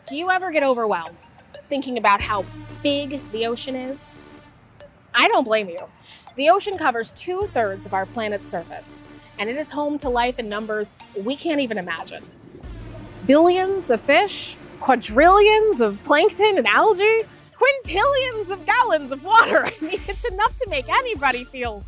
Do you ever get overwhelmed thinking about how big the ocean is? I don't blame you. The ocean covers 2/3 of our planet's surface, and it is home to life in numbers we can't even imagine. Billions of fish, quadrillions of plankton and algae, quintillions of gallons of water. I mean, it's enough to make anybody feel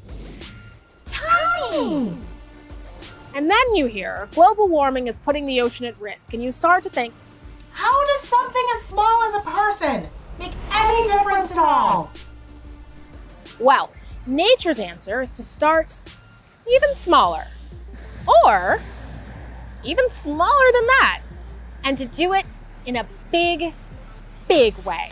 tiny. And then you hear global warming is putting the ocean at risk, and you start to think, how does something as small as a person make any difference at all? Well, nature's answer is to start even smaller, or even smaller than that, and to do it in a big, big way.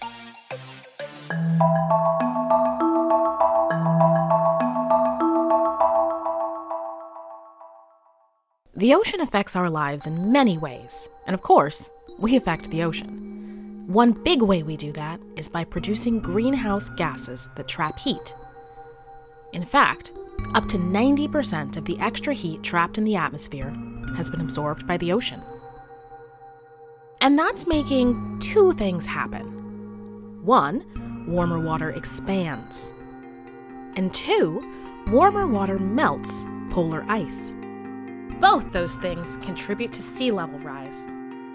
The ocean affects our lives in many ways, and of course, we affect the ocean. One big way we do that is by producing greenhouse gases that trap heat. In fact, up to 90% of the extra heat trapped in the atmosphere has been absorbed by the ocean. And that's making two things happen. One, warmer water expands. And two, warmer water melts polar ice. Both those things contribute to sea level rise.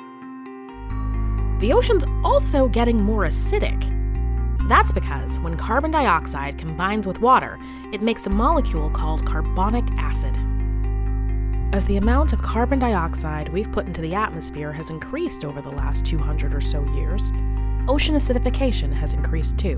The ocean's also getting more acidic. That's because when carbon dioxide combines with water, it makes a molecule called carbonic acid. As the amount of carbon dioxide we've put into the atmosphere has increased over the last 200 or so years, ocean acidification has increased too.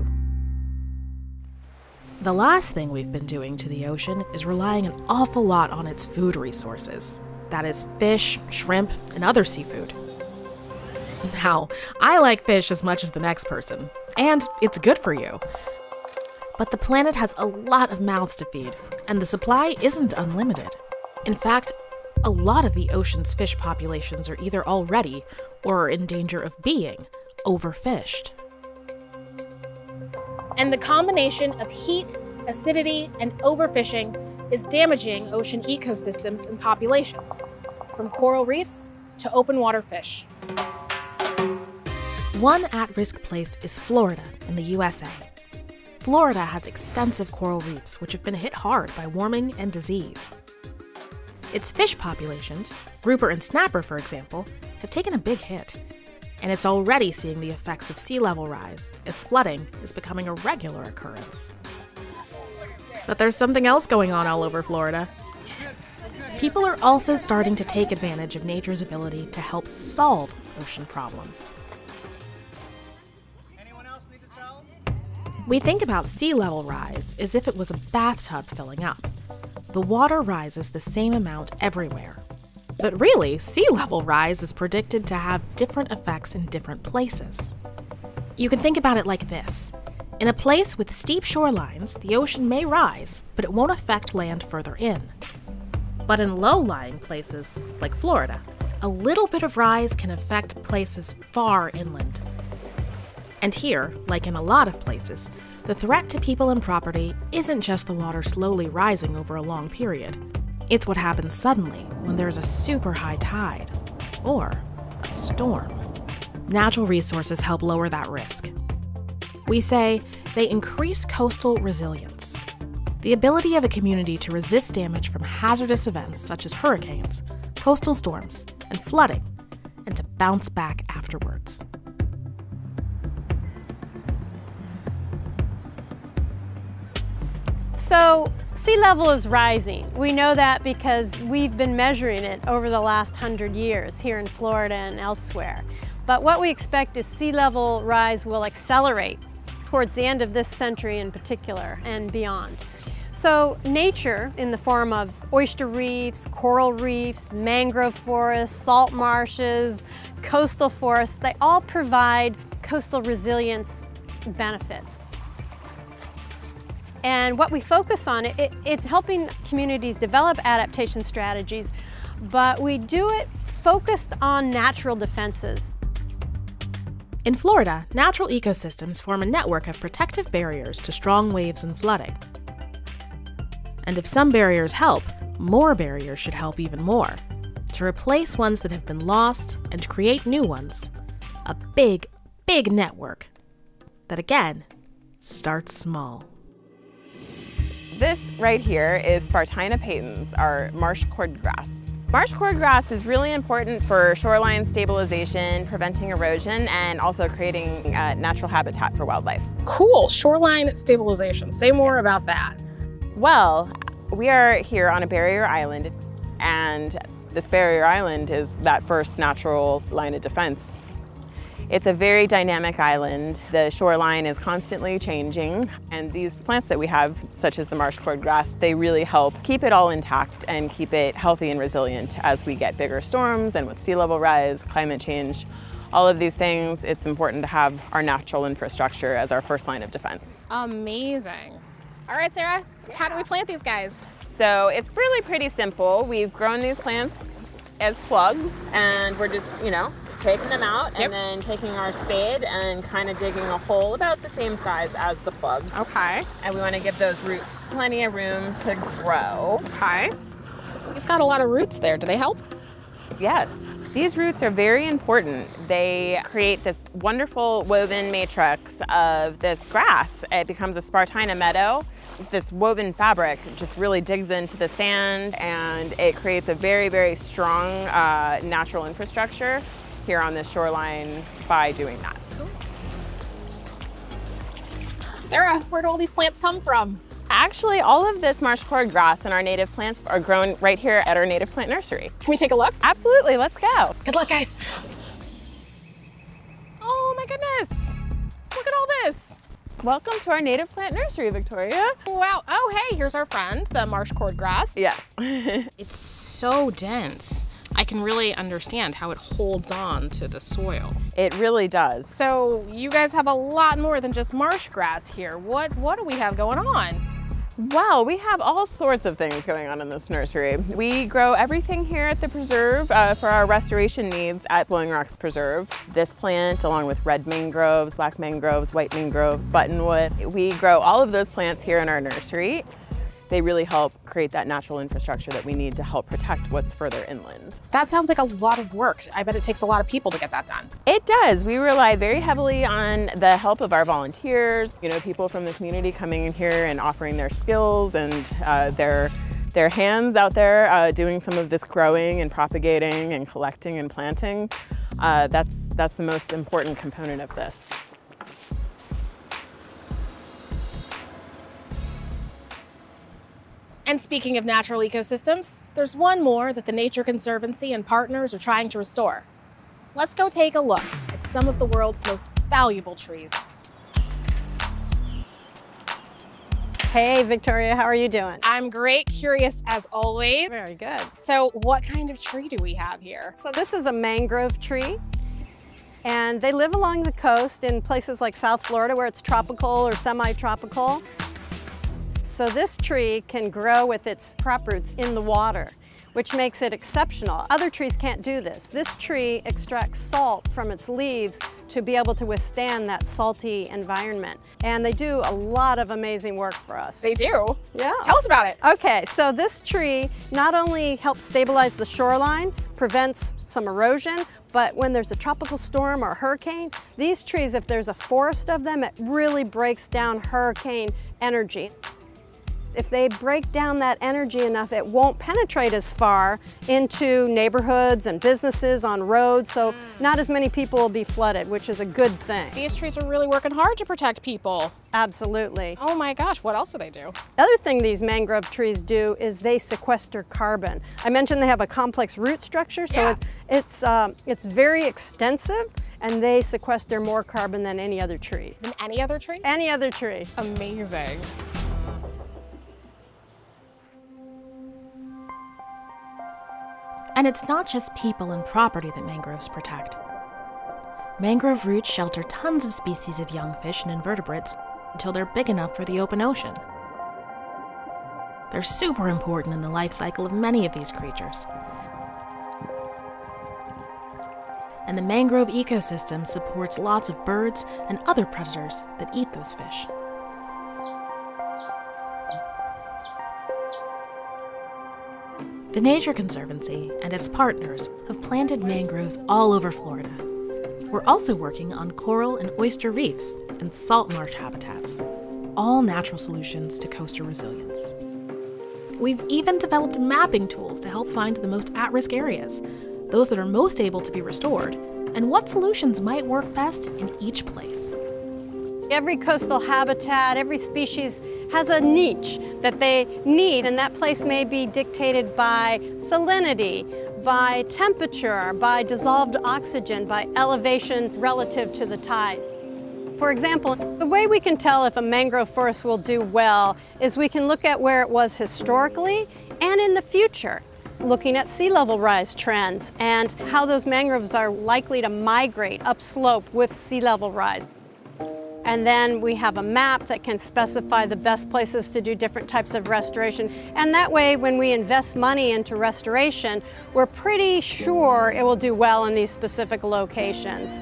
The last thing we've been doing to the ocean is relying an awful lot on its food resources. That is fish, shrimp, and other seafood. Now, I like fish as much as the next person, and it's good for you. But the planet has a lot of mouths to feed, and the supply isn't unlimited. In fact, a lot of the ocean's fish populations are either already or are in danger of being overfished. And the combination of heat, acidity, and overfishing is damaging ocean ecosystems and populations, from coral reefs to open water fish. One at-risk place is Florida in the USA. Florida has extensive coral reefs which have been hit hard by warming and disease. Its fish populations, grouper and snapper for example, have taken a big hit. And it's already seeing the effects of sea level rise, as flooding is becoming a regular occurrence. But there's something else going on all over Florida. People are also starting to take advantage of nature's ability to help solve ocean problems. We think about sea level rise as if it was a bathtub filling up. The water rises the same amount everywhere. But really, sea level rise is predicted to have different effects in different places. You can think about it like this. In a place with steep shorelines, the ocean may rise, but it won't affect land further in. But in low-lying places, like Florida, a little bit of rise can affect places far inland. And here, like in a lot of places, the threat to people and property isn't just the water slowly rising over a long period. It's what happens suddenly when there's a super high tide, or a storm. Natural resources help lower that risk. We say they increase coastal resilience, the ability of a community to resist damage from hazardous events such as hurricanes, coastal storms, and flooding, and to bounce back afterwards. So, sea level is rising. We know that because we've been measuring it over the last 100 years here in Florida and elsewhere. But what we expect is sea level rise will accelerate towards the end of this century in particular and beyond. So nature, in the form of oyster reefs, coral reefs, mangrove forests, salt marshes, coastal forests, they all provide coastal resilience benefits. And what we focus on, it's helping communities develop adaptation strategies, but we do it focused on natural defenses. In Florida, natural ecosystems form a network of protective barriers to strong waves and flooding. And if some barriers help, more barriers should help even more to replace ones that have been lost and create new ones. A big, big network that, again, starts small. This right here is Spartina patens, our marsh cordgrass. Marsh cordgrass is really important for shoreline stabilization, preventing erosion, and also creating natural habitat for wildlife. Cool, shoreline stabilization. Say more about that. Well, we are here on a barrier island, and this barrier island is that first natural line of defense. It's a very dynamic island. The shoreline is constantly changing, and these plants that we have, such as the marsh cordgrass, they really help keep it all intact and keep it healthy and resilient as we get bigger storms and with sea level rise, climate change, all of these things. It's important to have our natural infrastructure as our first line of defense. Amazing. All right, Sarah, how do we plant these guys? So it's really pretty simple. We've grown these plants as plugs, and we're just, taking them out and then taking our spade and kind of digging a hole about the same size as the plug. Okay. And we want to give those roots plenty of room to grow. Okay. It's got a lot of roots there. Do they help? Yes. These roots are very important. They create this wonderful woven matrix of this grass. It becomes a Spartina meadow. This woven fabric just really digs into the sand, and it creates a very, very strong natural infrastructure here on this shoreline by doing that. Cool. Sarah, where do all these plants come from? Actually, all of this marsh cordgrass and our native plants are grown right here at our native plant nursery. Can we take a look? Absolutely, let's go. Good luck, guys. Oh my goodness. Look at all this. Welcome to our native plant nursery, Victoria. Wow. Oh, hey, here's our friend, the marsh cordgrass. Yes. It's so dense. I can really understand how it holds on to the soil. It really does. So you guys have a lot more than just marsh grass here. What do we have going on? Well, we have all sorts of things going on in this nursery. We grow everything here at the preserve for our restoration needs at Blowing Rocks Preserve. This plant, along with red mangroves, black mangroves, white mangroves, buttonwood. We grow all of those plants here in our nursery. They really help create that natural infrastructure that we need to help protect what's further inland. That sounds like a lot of work. I bet it takes a lot of people to get that done. It does. We rely very heavily on the help of our volunteers, people from the community coming in here and offering their skills and their hands out there doing some of this growing and propagating and collecting and planting. That's the most important component of this. And speaking of natural ecosystems, there's one more that the Nature Conservancy and partners are trying to restore. Let's go take a look at some of the world's most valuable trees. Hey, Victoria, how are you doing? I'm great, curious as always. Very good. So what kind of tree do we have here? So this is a mangrove tree, and they live along the coast in places like South Florida where it's tropical or semi-tropical. So this tree can grow with its crop roots in the water, which makes it exceptional. Other trees can't do this. This tree extracts salt from its leaves to be able to withstand that salty environment. And they do a lot of amazing work for us. They do? Yeah. Tell us about it. Okay, so this tree not only helps stabilize the shoreline, prevents some erosion, but when there's a tropical storm or hurricane, these trees, if there's a forest of them, it really breaks down hurricane energy. If they break down that energy enough, it won't penetrate as far into neighborhoods and businesses on roads, so not as many people will be flooded, which is a good thing. These trees are really working hard to protect people. Absolutely. Oh my gosh, what else do they do? The other thing these mangrove trees do is they sequester carbon. I mentioned they have a complex root structure, so it's very extensive, and they sequester more carbon than any other tree. Than any other tree? Any other tree. Amazing. And it's not just people and property that mangroves protect. Mangrove roots shelter tons of species of young fish and invertebrates until they're big enough for the open ocean. They're super important in the life cycle of many of these creatures. And the mangrove ecosystem supports lots of birds and other predators that eat those fish. The Nature Conservancy and its partners have planted mangroves all over Florida. We're also working on coral and oyster reefs and salt marsh habitats, all natural solutions to coastal resilience. We've even developed mapping tools to help find the most at-risk areas, those that are most able to be restored, and what solutions might work best in each place. Every coastal habitat, every species has a niche that they need, and that place may be dictated by salinity, by temperature, by dissolved oxygen, by elevation relative to the tide. For example, the way we can tell if a mangrove forest will do well is we can look at where it was historically and in the future, looking at sea level rise trends and how those mangroves are likely to migrate upslope with sea level rise. And then we have a map that can specify the best places to do different types of restoration. And that way, when we invest money into restoration, we're pretty sure it will do well in these specific locations.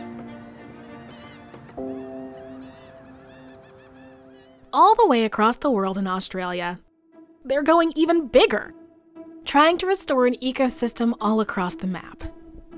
All the way across the world in Australia, they're going even bigger, trying to restore an ecosystem all across the map.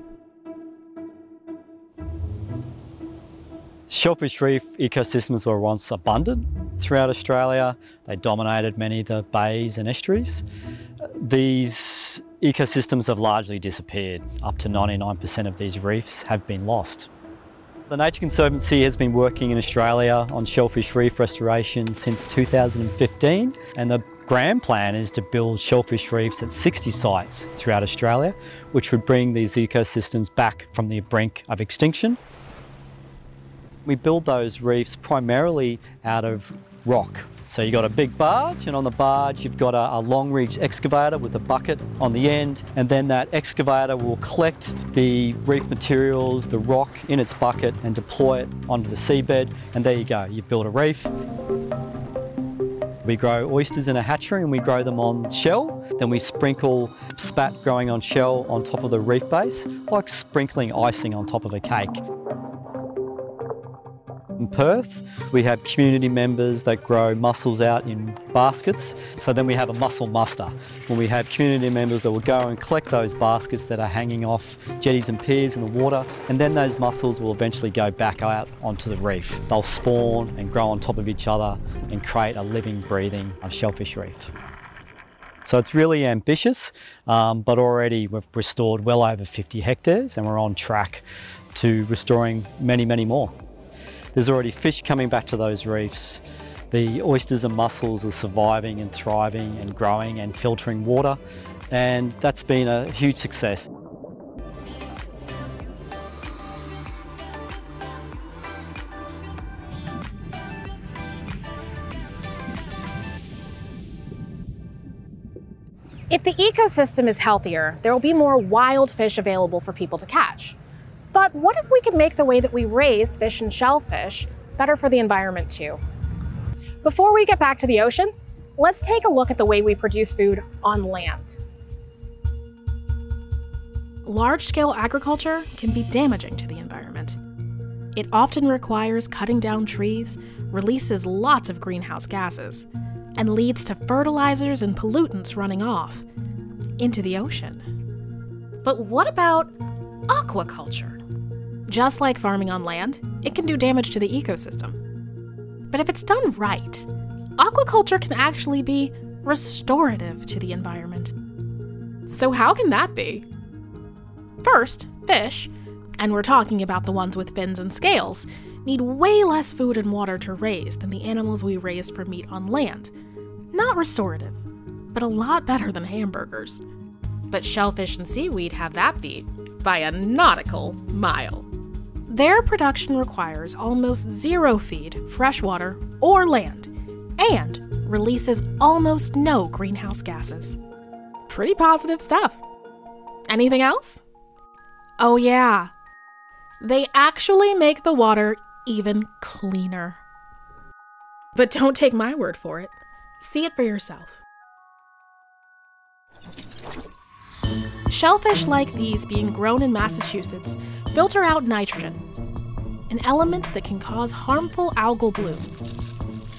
Shellfish reef ecosystems were once abundant throughout Australia. They dominated many of the bays and estuaries. These ecosystems have largely disappeared. Up to 99% of these reefs have been lost. The Nature Conservancy has been working in Australia on shellfish reef restoration since 2015, and the grand plan is to build shellfish reefs at 60 sites throughout Australia, which would bring these ecosystems back from the brink of extinction. We build those reefs primarily out of rock. So you've got a big barge, and on the barge you've got a long reach excavator with a bucket on the end, and then that excavator will collect the reef materials, the rock in its bucket, and deploy it onto the seabed, and there you go, you build a reef. We grow oysters in a hatchery and we grow them on shell. Then we sprinkle spat growing on shell on top of the reef base, like sprinkling icing on top of a cake. In Perth, we have community members that grow mussels out in baskets. So then we have a mussel muster, when we have community members that will go and collect those baskets that are hanging off jetties and piers in the water, and then those mussels will eventually go back out onto the reef. They'll spawn and grow on top of each other and create a living, breathing shellfish reef. So it's really ambitious, but already we've restored well over 50 hectares and we're on track to restoring many, many more. There's already fish coming back to those reefs. The oysters and mussels are surviving and thriving and growing and filtering water, and that's been a huge success. If the ecosystem is healthier, there will be more wild fish available for people to catch. But what if we could make the way that we raise fish and shellfish better for the environment too? Before we get back to the ocean, let's take a look at the way we produce food on land. Large-scale agriculture can be damaging to the environment. It often requires cutting down trees, releases lots of greenhouse gases, and leads to fertilizers and pollutants running off into the ocean. But what about aquaculture? Just like farming on land, it can do damage to the ecosystem. But if it's done right, aquaculture can actually be restorative to the environment. So how can that be? First, fish, and we're talking about the ones with fins and scales, need way less food and water to raise than the animals we raise for meat on land. Not restorative, but a lot better than hamburgers. But shellfish and seaweed have that beat by a nautical mile. Their production requires almost zero feed, freshwater, or land, and releases almost no greenhouse gases. Pretty positive stuff. Anything else? Oh yeah, they actually make the water even cleaner. But don't take my word for it. See it for yourself. Shellfish like these being grown in Massachusetts filter out nitrogen, an element that can cause harmful algal blooms.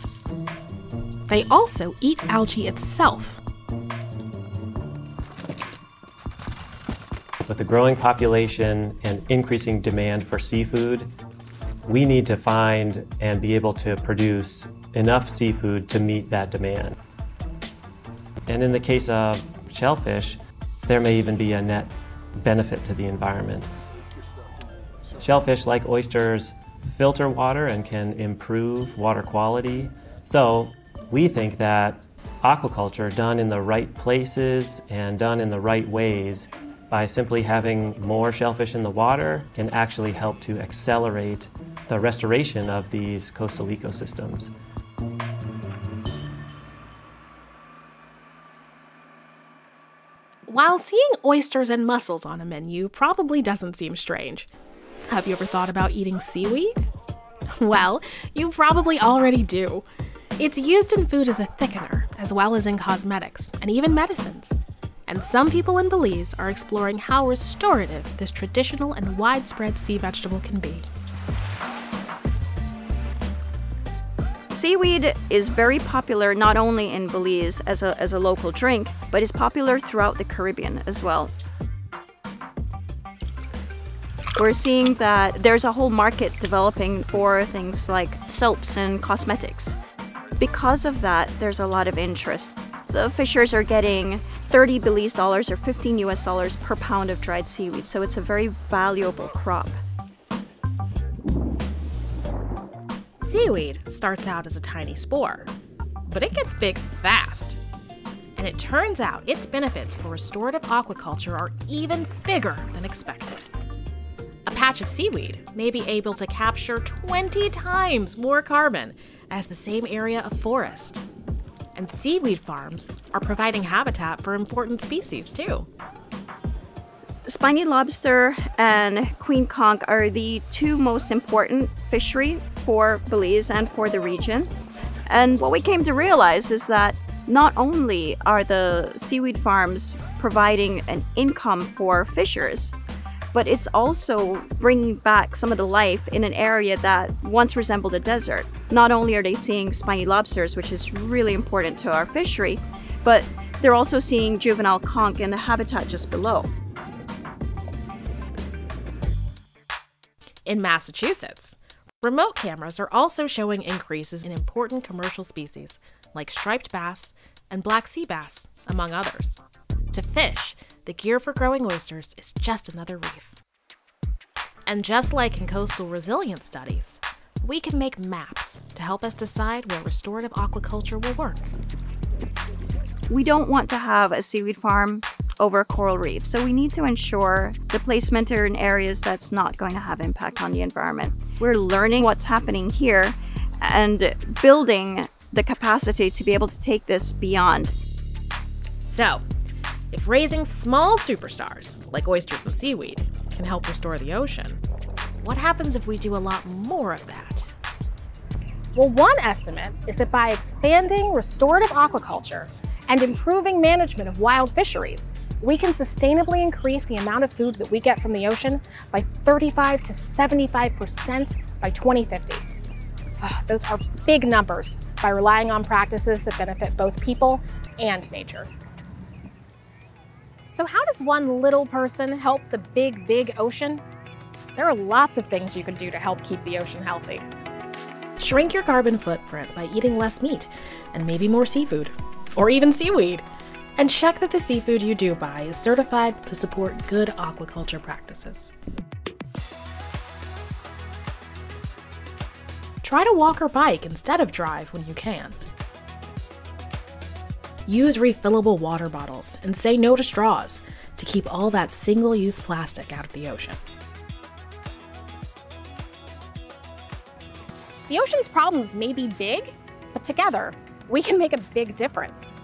They also eat algae itself. With the growing population and increasing demand for seafood, we need to find and be able to produce enough seafood to meet that demand. And in the case of shellfish, there may even be a net benefit to the environment. Shellfish, like oysters, filter water and can improve water quality. So we think that aquaculture done in the right places and done in the right ways, by simply having more shellfish in the water, can actually help to accelerate the restoration of these coastal ecosystems. While seeing oysters and mussels on a menu probably doesn't seem strange, have you ever thought about eating seaweed? Well, you probably already do. It's used in food as a thickener, as well as in cosmetics, and even medicines. And some people in Belize are exploring how restorative this traditional and widespread sea vegetable can be. Seaweed is very popular not only in Belize as a local drink, but is popular throughout the Caribbean as well. We're seeing that there's a whole market developing for things like soaps and cosmetics. Because of that, there's a lot of interest. The fishers are getting 30 Belize dollars or 15 US dollars per pound of dried seaweed, so it's a very valuable crop. Seaweed starts out as a tiny spore, but it gets big fast. And it turns out its benefits for restorative aquaculture are even bigger than expected. A patch of seaweed may be able to capture 20 times more carbon as the same area of forest. And seaweed farms are providing habitat for important species too. Spiny lobster and queen conch are the two most important fishery for Belize and for the region. And what we came to realize is that not only are the seaweed farms providing an income for fishers, but it's also bringing back some of the life in an area that once resembled a desert. Not only are they seeing spiny lobsters, which is really important to our fishery, but they're also seeing juvenile conch in the habitat just below. In Massachusetts, remote cameras are also showing increases in important commercial species like striped bass and black sea bass, among others. To fish, the gear for growing oysters is just another reef. And just like in coastal resilience studies, we can make maps to help us decide where restorative aquaculture will work. We don't want to have a seaweed farm over a coral reef, so we need to ensure the placement are in areas that's not going to have impact on the environment. We're learning what's happening here and building the capacity to be able to take this beyond. So, if raising small superstars, like oysters and seaweed, can help restore the ocean, what happens if we do a lot more of that? Well, one estimate is that by expanding restorative aquaculture and improving management of wild fisheries, we can sustainably increase the amount of food that we get from the ocean by 35 to 75% by 2050. Those are big numbers by relying on practices that benefit both people and nature. So how does one little person help the big, big ocean? There are lots of things you can do to help keep the ocean healthy. Shrink your carbon footprint by eating less meat and maybe more seafood, or even seaweed. And check that the seafood you do buy is certified to support good aquaculture practices. Try to walk or bike instead of drive when you can. Use refillable water bottles and say no to straws to keep all that single-use plastic out of the ocean. The ocean's problems may be big, but together, we can make a big difference.